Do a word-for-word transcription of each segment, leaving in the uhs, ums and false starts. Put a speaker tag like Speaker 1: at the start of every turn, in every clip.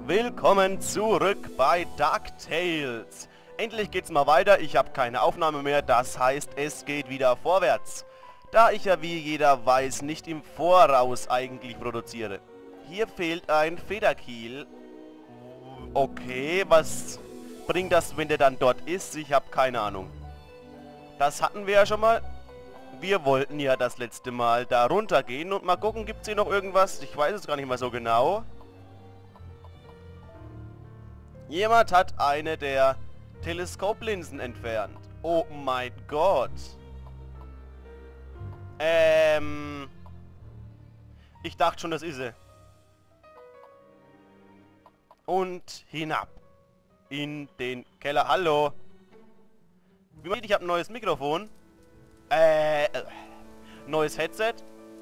Speaker 1: Willkommen zurück bei DuckTales. Endlich geht's mal weiter, ich habe keine Aufnahme mehr, das heißt es geht wieder vorwärts. Da ich ja wie jeder weiß nicht im Voraus eigentlich produziere. Hier fehlt ein Federkiel. Okay, was bringt das, wenn der dann dort ist? Ich habe keine Ahnung. Das hatten wir ja schon mal. Wir wollten ja das letzte Mal da runtergehen und mal gucken, gibt es hier noch irgendwas? Ich weiß es gar nicht mal so genau. Jemand hat eine der Teleskoplinsen entfernt. Oh mein Gott. Ähm... Ich dachte schon, das ist sie. Und hinab. In den Keller. Hallo. Wie man sieht, ich habe ein neues Mikrofon. Äh... äh neues Headset.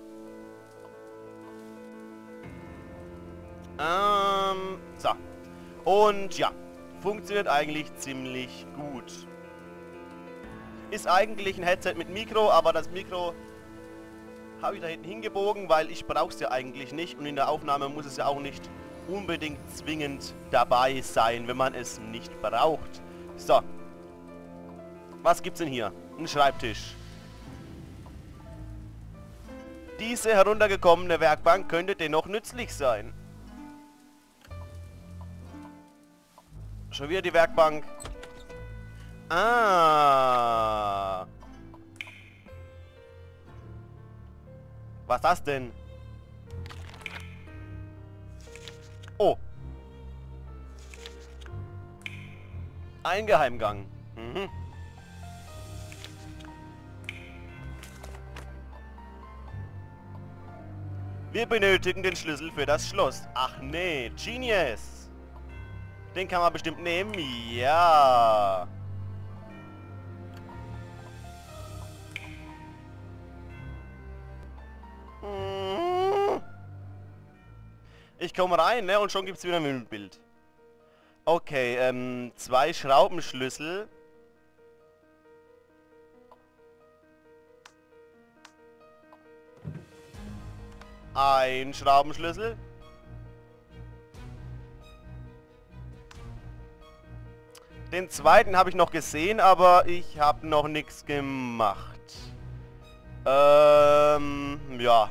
Speaker 1: Ähm... So. Und ja, funktioniert eigentlich ziemlich gut. Ist eigentlich ein Headset mit Mikro, aber das Mikro habe ich da hinten hingebogen, weil ich brauche es ja eigentlich nicht. Und in der Aufnahme muss es ja auch nicht unbedingt zwingend dabei sein, wenn man es nicht braucht. So. Was gibt's denn hier? Ein Schreibtisch. Diese heruntergekommene Werkbank könnte dennoch nützlich sein. Schon wieder die Werkbank. Ah. Was ist das denn? Oh. Ein Geheimgang. Mhm. Wir benötigen den Schlüssel für das Schloss. Ach nee, Genius. Den kann man bestimmt nehmen. Ja. Ich komme rein, ne? Und schon gibt es wieder ein Bild. Okay, ähm, zwei Schraubenschlüssel. Ein Schraubenschlüssel. Den zweiten habe ich noch gesehen, aber ich habe noch nichts gemacht. Ähm, ja.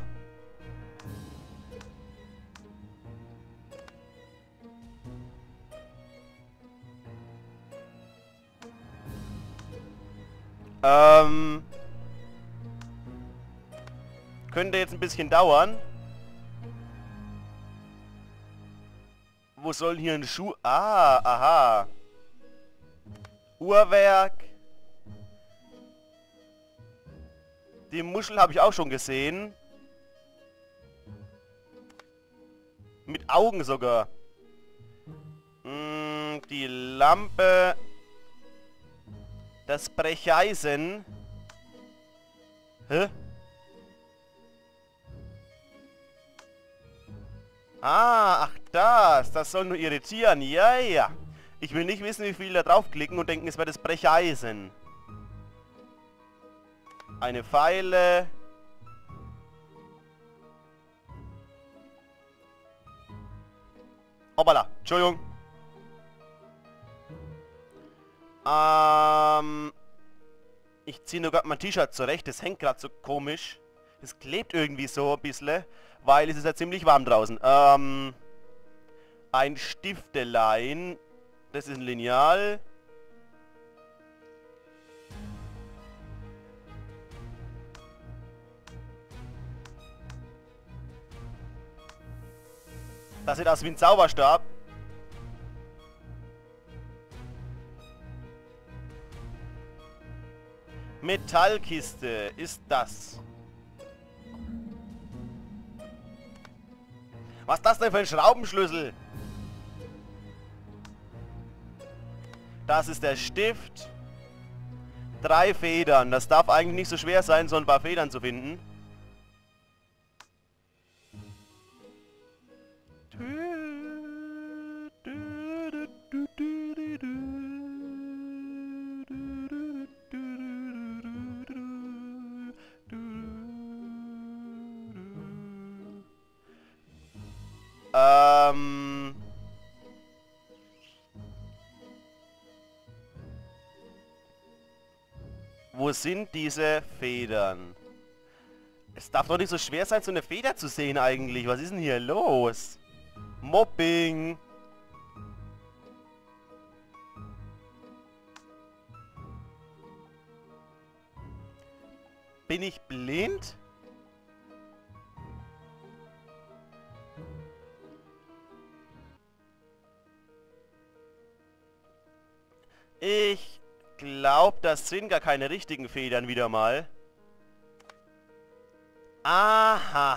Speaker 1: Ähm. Könnte jetzt ein bisschen dauern. Wo soll hier ein Schuh... Ah, aha. Uhrwerk. Die Muschel habe ich auch schon gesehen. Mit Augen sogar. Hm, die Lampe. Das Brecheisen. Hä? Ah, ach das. Das soll nur irritieren. Ja, ja. Ich will nicht wissen, wie viele da draufklicken und denken, es wäre das Brecheisen. Eine Pfeile. Hoppala, Entschuldigung. Ähm, ich ziehe nur gerade mein T-Shirt zurecht. Das hängt gerade so komisch. Es klebt irgendwie so ein bisschen, weil es ist ja ziemlich warm draußen. Ähm, ein Stiftelein. Das ist ein Lineal. Das sieht aus wie ein Zauberstab. Metallkiste ist das. Was ist das denn für ein Schraubenschlüssel? Das ist der Stift. Drei Federn. Das darf eigentlich nicht so schwer sein, so ein paar Federn zu finden. Ähm... Wo sind diese Federn? Es darf doch nicht so schwer sein, so eine Feder zu sehen eigentlich. Was ist denn hier los? Mobbing. Bin ich blind? Ich glaube, das sind gar keine richtigen Federn wieder mal. Aha.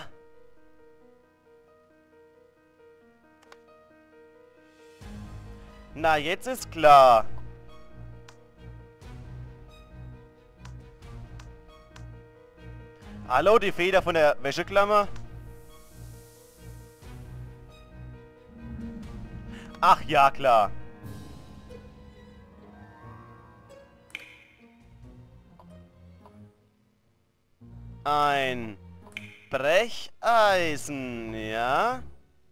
Speaker 1: Na, jetzt ist klar. Hallo, die Feder von der Wäscheklammer? Ach ja, klar. Ein Brecheisen, ja?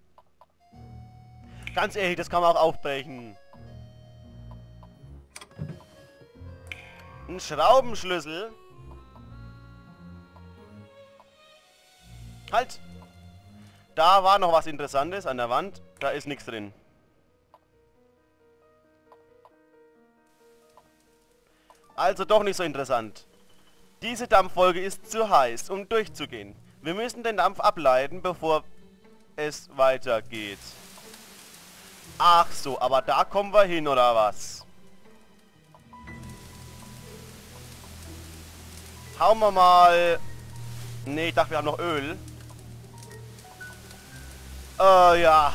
Speaker 1: Ganz ehrlich, das kann man auch aufbrechen. Ein Schraubenschlüssel. Halt! Da war noch was Interessantes an der Wand. Da ist nichts drin. Also doch nicht so interessant. Diese Dampfwolke ist zu heiß, um durchzugehen. Wir müssen den Dampf ableiten, bevor es weitergeht. Ach so, aber da kommen wir hin, oder was? Hauen wir mal... Ne, ich dachte, wir haben noch Öl. Äh, ja.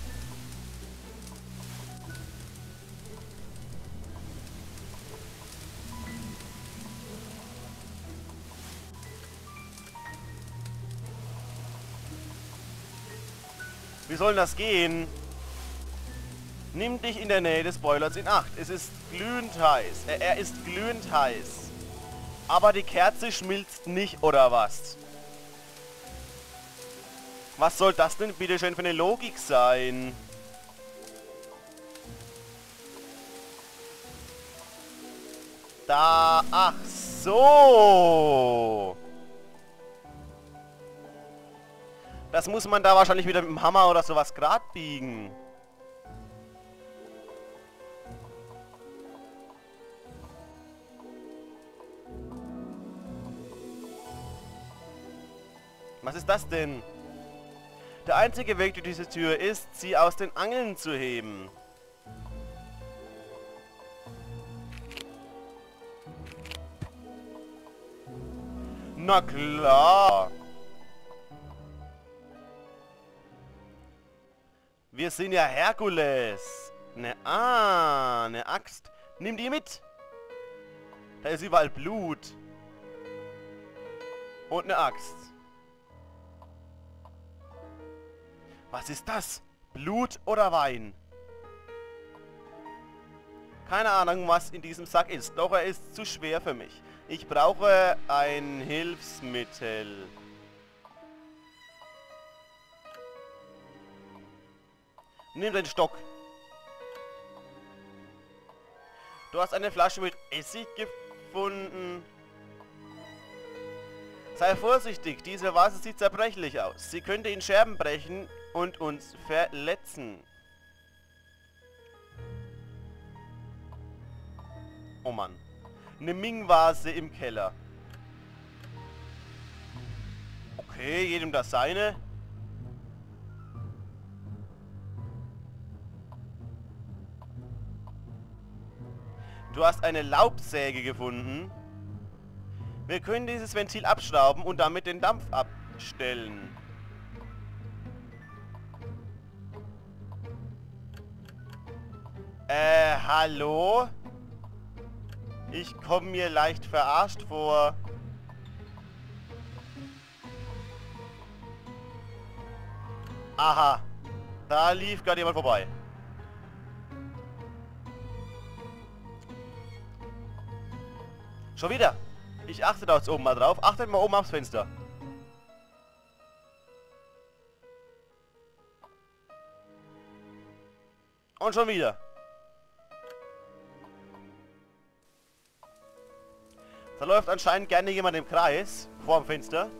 Speaker 1: Wie soll das gehen? Nimm dich in der Nähe des Boilers in Acht. Es ist glühend heiß. Er, er ist glühend heiß. Aber die Kerze schmilzt nicht, oder was? Was soll das denn bitte schön für eine Logik sein? Da... Ach so! Das muss man da wahrscheinlich wieder mit dem Hammer oder sowas gerade biegen. Was ist das denn? Der einzige Weg durch diese Tür ist, sie aus den Angeln zu heben. Na klar. Wir sind ja Herkules. Ne, ah, eine Axt. Nimm die mit. Da ist überall Blut. Und eine Axt. Was ist das? Blut oder Wein? Keine Ahnung, was in diesem Sack ist. Doch er ist zu schwer für mich. Ich brauche ein Hilfsmittel. Nimm den Stock. Du hast eine Flasche mit Essig gefunden. Sei vorsichtig, diese Vase sieht zerbrechlich aus. Sie könnte in Scherben brechen und uns verletzen. Oh Mann. Eine Ming-Vase im Keller. Okay, jedem das seine. Du hast eine Laubsäge gefunden. Wir können dieses Ventil abschrauben und damit den Dampf abstellen. Äh, hallo? Ich komme mir leicht verarscht vor. Aha. Da lief gerade jemand vorbei. Schon wieder. Ich achte da jetzt oben mal drauf. Achtet mal oben aufs Fenster. Und schon wieder. So, läuft anscheinend gerne jemand im Kreis. Vorm Fenster.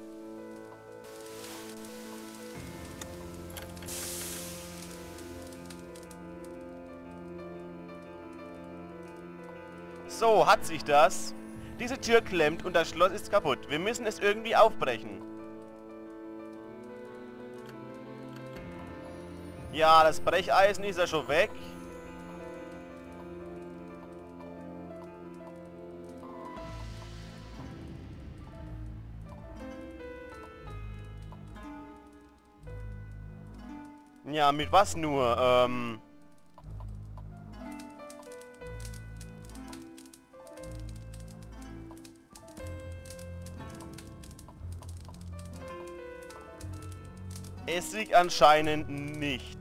Speaker 1: So, hat sich das. Diese Tür klemmt und das Schloss ist kaputt. Wir müssen es irgendwie aufbrechen. Ja, das Brecheisen ist ja schon weg. Ja, mit was nur? Ähm... Essig anscheinend nicht.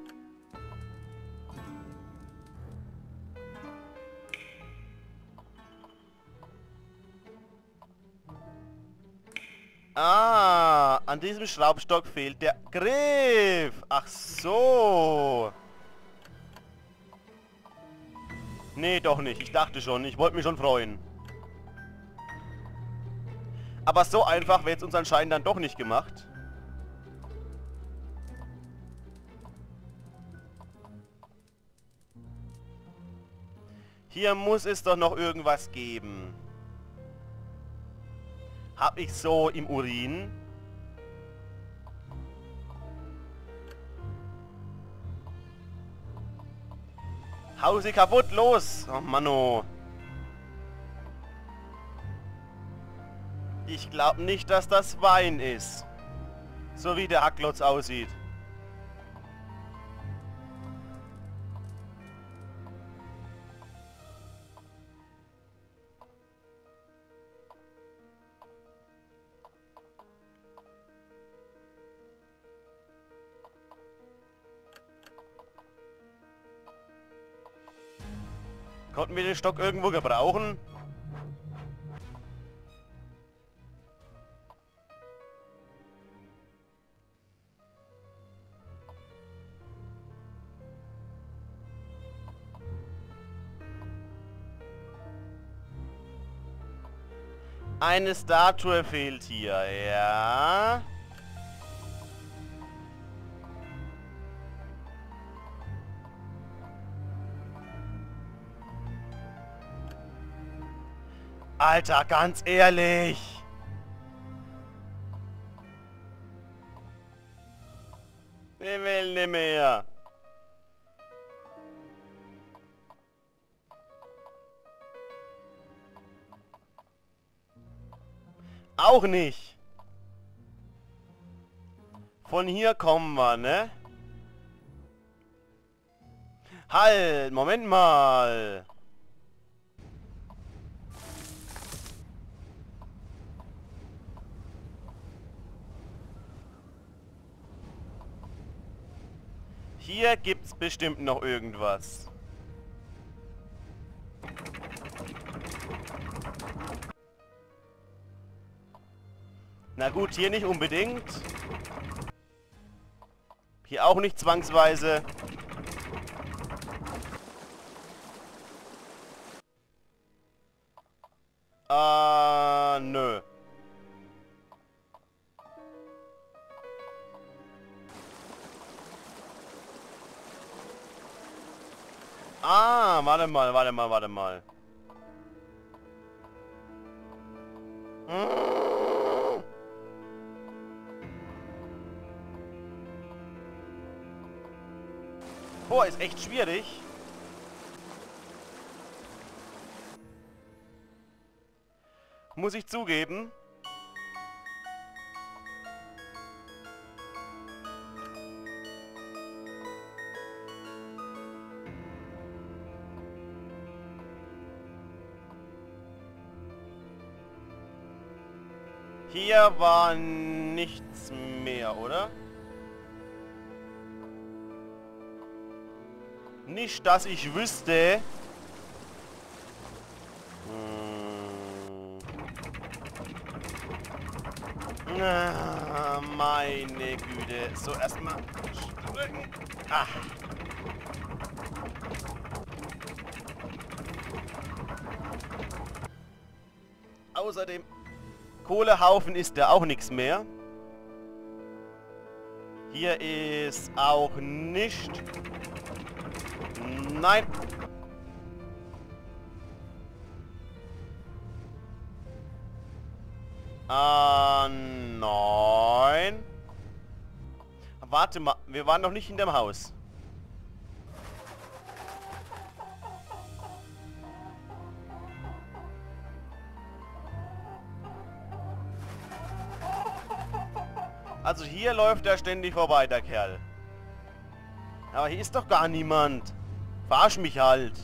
Speaker 1: Ah, an diesem Schraubstock fehlt der Griff. Ach so. Nee, doch nicht. Ich dachte schon. Ich wollte mich schon freuen. Aber so einfach wird es uns anscheinend dann doch nicht gemacht. Hier muss es doch noch irgendwas geben. Hab ich so im Urin? Hau sie kaputt, los! Oh Mann, ich glaube nicht, dass das Wein ist. So wie der Hackklotz aussieht. Konnten wir den Stock irgendwo gebrauchen? Eine Statue fehlt hier, ja. Alter, ganz ehrlich. Ich will nicht mehr. Auch nicht. Von hier kommen wir, ne? Halt, Moment mal. Hier gibt's bestimmt noch irgendwas. Na gut, hier nicht unbedingt. Hier auch nicht zwangsweise. Ah, nö. Ah, warte mal, warte mal, warte mal. Boah, ist echt schwierig. Muss ich zugeben. Hier war nichts mehr, oder? Nicht, dass ich wüsste. Hm. Ah, meine Güte. So, erstmal drücken. Ah. Außer dem Kohlehaufen ist da auch nichts mehr. Hier ist auch nicht. Nein. Ah, nein. Warte mal, wir waren noch nicht in dem Haus. Also hier läuft er ständig vorbei, der Kerl. Aber hier ist doch gar niemand. Verarsch mich halt.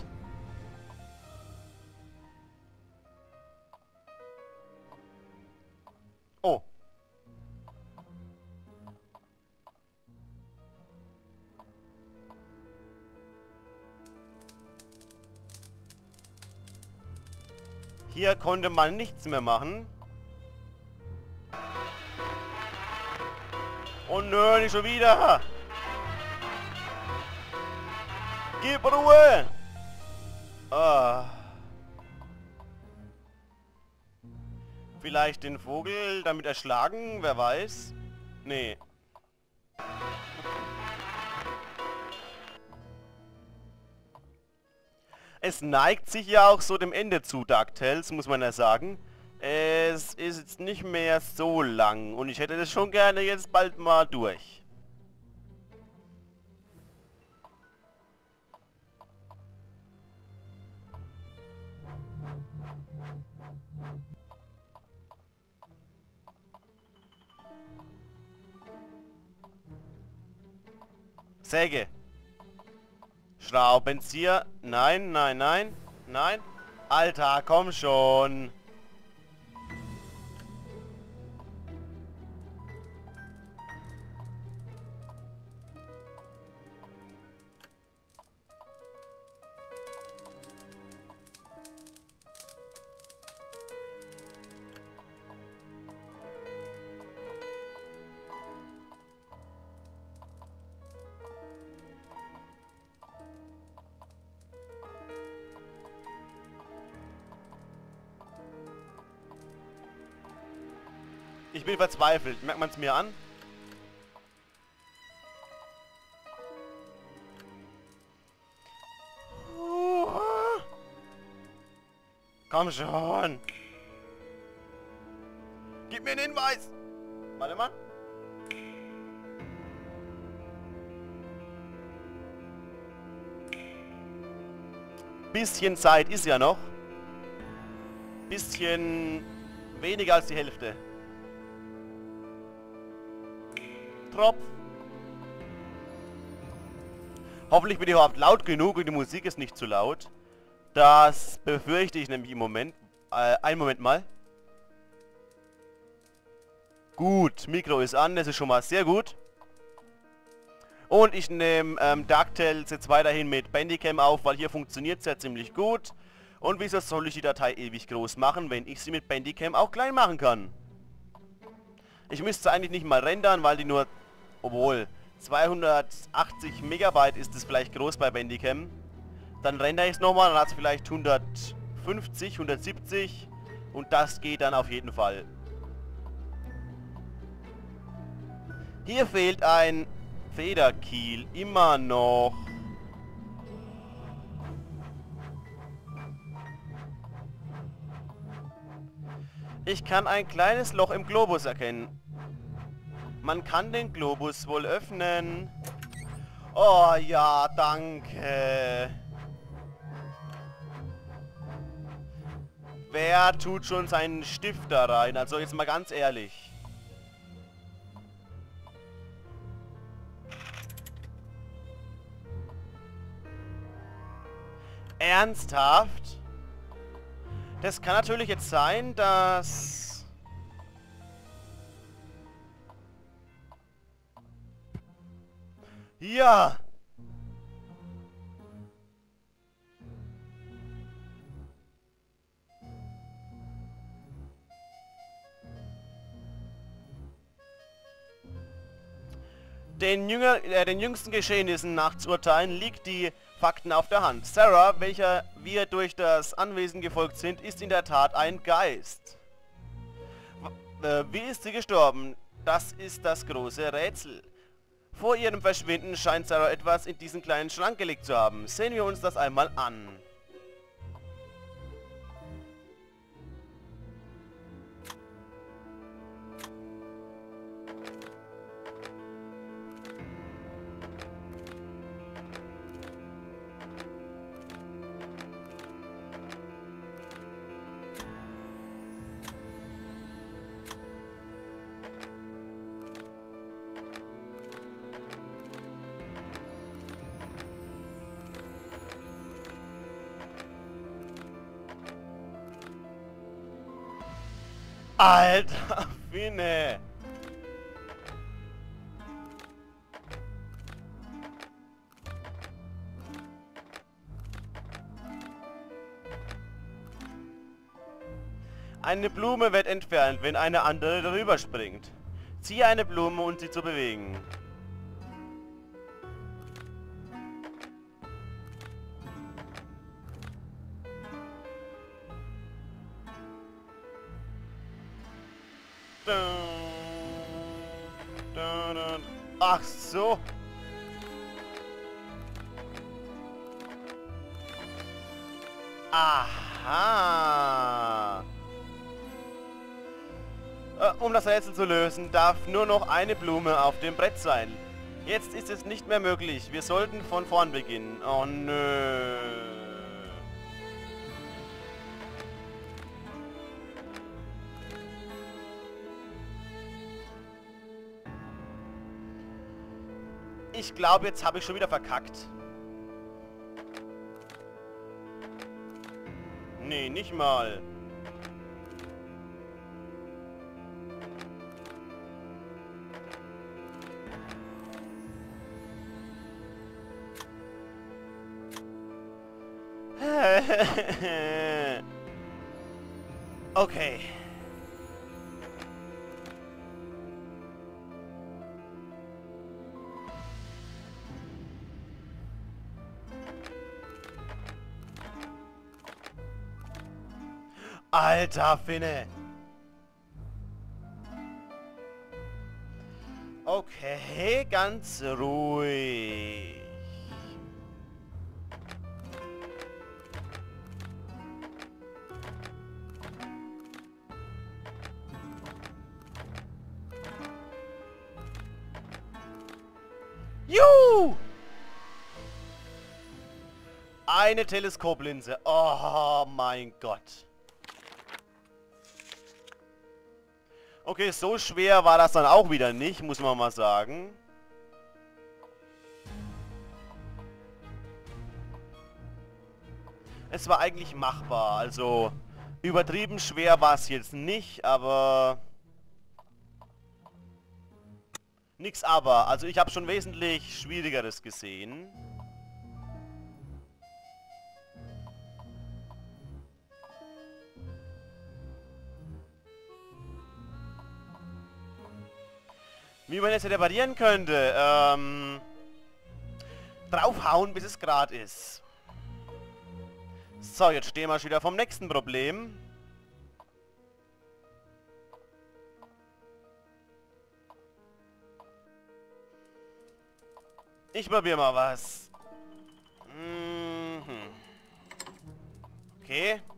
Speaker 1: Oh. Hier konnte man nichts mehr machen. Oh nö, nicht schon wieder. Gib Ruhe. Ah. Vielleicht den Vogel damit erschlagen, wer weiß. Nee. Es neigt sich ja auch so dem Ende zu, DuckTales, muss man ja sagen. Es ist jetzt nicht mehr so lang und ich hätte das schon gerne jetzt bald mal durch. Säge. Schraubenzieher. Nein, nein, nein. Nein. Alter, komm schon. Ich bin verzweifelt. Merkt man es mir an? Uh, komm schon. Gib mir einen Hinweis. Warte mal. Bisschen Zeit ist ja noch. Bisschen weniger als die Hälfte. Tropf. Hoffentlich bin ich überhaupt laut genug und die Musik ist nicht zu laut. Das befürchte ich nämlich im Moment. Äh, einen Moment mal. Gut, Mikro ist an, das ist schon mal sehr gut. Und ich nehme ähm, DuckTales jetzt weiterhin mit Bandicam auf, weil hier funktioniert es ja ziemlich gut. Und wieso soll ich die Datei ewig groß machen, wenn ich sie mit Bandicam auch klein machen kann? Ich müsste eigentlich nicht mal rendern, weil die nur... Obwohl, zweihundertachtzig Megabyte ist es vielleicht groß bei Bandicam. Dann rendere ich es nochmal, dann hat es vielleicht hundertfünfzig, hundertsiebzig. Und das geht dann auf jeden Fall. Hier fehlt ein Federkiel. Immer noch. Ich kann ein kleines Loch im Globus erkennen. Man kann den Globus wohl öffnen. Oh ja, danke. Wer tut schon seinen Stift da rein? Also jetzt mal ganz ehrlich. Ernsthaft? Das kann natürlich jetzt sein, dass... Ja! Den, Jünger, äh, den jüngsten Geschehnissen nach zu urteilen, liegt die Fakten auf der Hand. Sarah, welcher wir durch das Anwesen gefolgt sind, ist in der Tat ein Geist. Äh, wie ist sie gestorben? Das ist das große Rätsel. Vor ihrem Verschwinden scheint Sarah etwas in diesen kleinen Schrank gelegt zu haben. Sehen wir uns das einmal an. Alter, Finne! Eine Blume wird entfernt, wenn eine andere darüber springt. Ziehe eine Blume, um sie zu bewegen. Ach so. Aha. Äh, um das Rätsel zu lösen, darf nur noch eine Blume auf dem Brett sein. Jetzt ist es nicht mehr möglich. Wir sollten von vorn beginnen. Oh nö. Ich glaube, jetzt habe ich schon wieder verkackt. Nee, nicht mal. Okay. Alter Finne. Okay, ganz ruhig. Juhu! Eine Teleskoplinse. Oh mein Gott. Okay, so schwer war das dann auch wieder nicht, muss man mal sagen. Es war eigentlich machbar, also übertrieben schwer war es jetzt nicht, aber... Nix aber, also ich habe schon wesentlich Schwierigeres gesehen. Wie man jetzt reparieren könnte, ähm... draufhauen, bis es gerade ist. So, jetzt stehen wir schon wieder vom nächsten Problem. Ich probiere mal was. Mhm. Okay.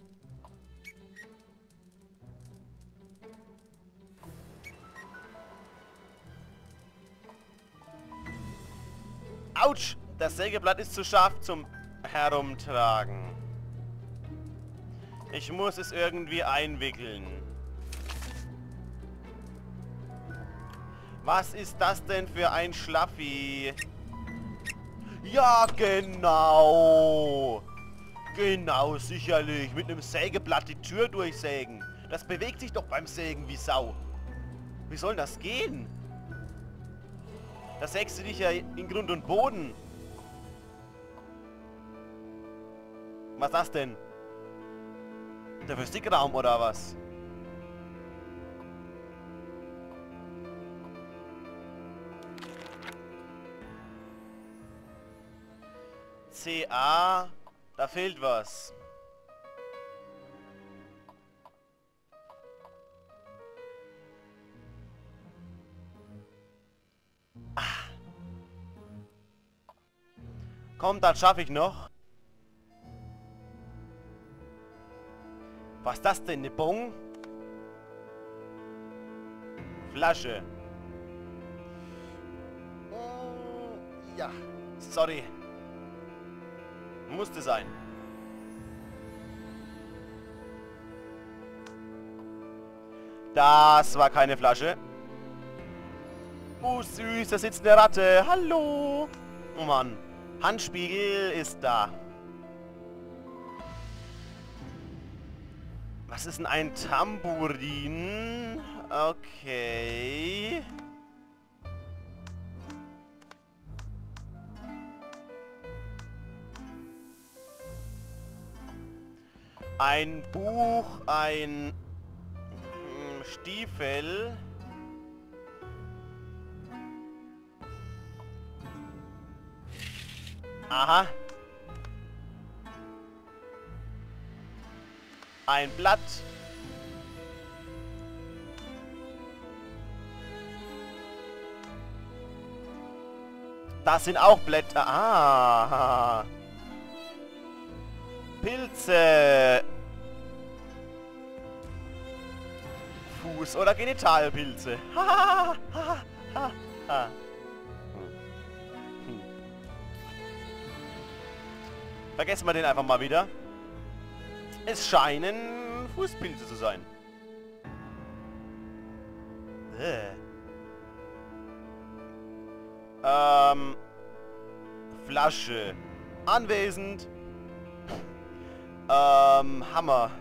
Speaker 1: Autsch! Das Sägeblatt ist zu scharf zum Herumtragen. Ich muss es irgendwie einwickeln. Was ist das denn für ein Schlaffi? Ja, genau. Genau, sicherlich. Mit einem Sägeblatt die Tür durchsägen. Das bewegt sich doch beim Sägen wie Sau. Wie soll das gehen? Da sägst du dich ja in Grund und Boden. Was ist das denn? Der Physikraum oder was? C A, da fehlt was. Komm, das schaffe ich noch. Was ist das denn? Eine Bon? Flasche. Mm, ja. Sorry. Musste sein. Das war keine Flasche. Oh süß, da sitzt eine Ratte. Hallo. Oh Mann. Handspiegel ist da. Was ist denn ein Tambourin? Okay. Ein Buch, ein Stiefel. Aha. Ein Blatt. Das sind auch Blätter. Ah. Pilze. Fuß- oder Genitalpilze. Ha, ha, ha, ha. Hm. Vergessen wir den einfach mal wieder. Es scheinen Fußpilze zu sein. Äh. Ähm. Flasche. Anwesend. Ähm, Hammer.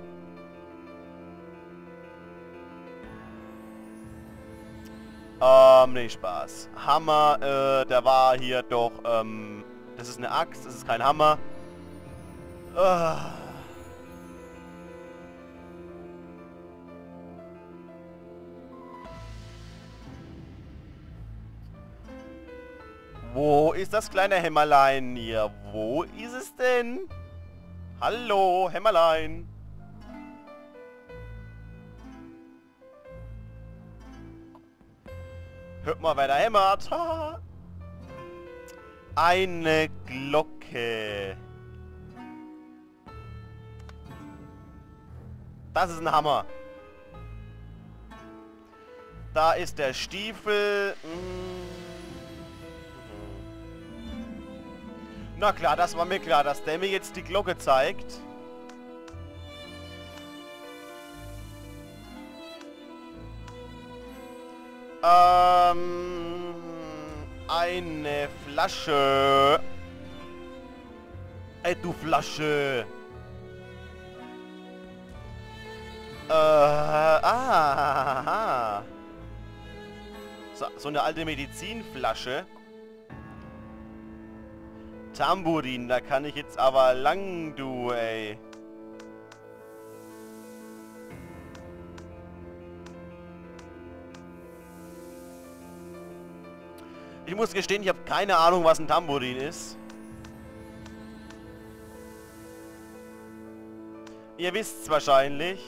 Speaker 1: Ähm, nee, Spaß. Hammer, äh, der war hier doch, ähm, das ist eine Axt, das ist kein Hammer. Äh. Wo ist das kleine Hämmerlein hier? Wo ist es denn? Hallo, Hämmerlein. Hört mal, wer da hämmert. Eine Glocke. Das ist ein Hammer. Da ist der Stiefel. Na klar, das war mir klar, dass der mir jetzt die Glocke zeigt. Ähm, eine Flasche. Ey, du Flasche. Äh, ah. So, so eine alte Medizinflasche. Tambourin, da kann ich jetzt aber lang, du, ey. Ich muss gestehen, ich habe keine Ahnung, was ein Tambourin ist. Ihr wisst es wahrscheinlich.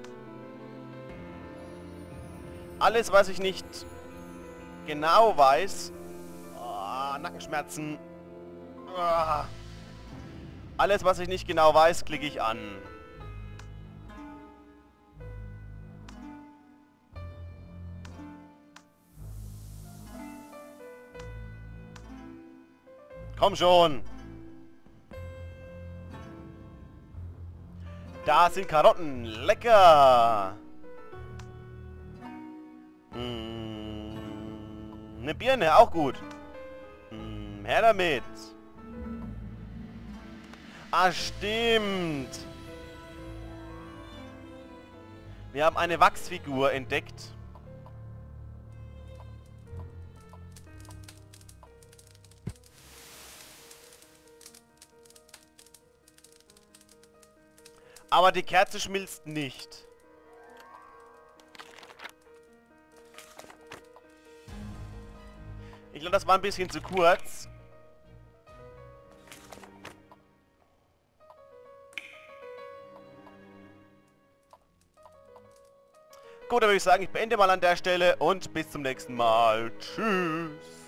Speaker 1: Alles, was ich nicht genau weiß... Oh, Nackenschmerzen. Oh. Alles, was ich nicht genau weiß, klicke ich an. Komm schon. Da sind Karotten. Lecker. Mmh, eine Birne, auch gut. Mmh, her damit. Ah, stimmt. Wir haben eine Wachsfigur entdeckt. Aber die Kerze schmilzt nicht. Ich glaube, das war ein bisschen zu kurz. Gut, dann würde ich sagen, ich beende mal an der Stelle und bis zum nächsten Mal. Tschüss.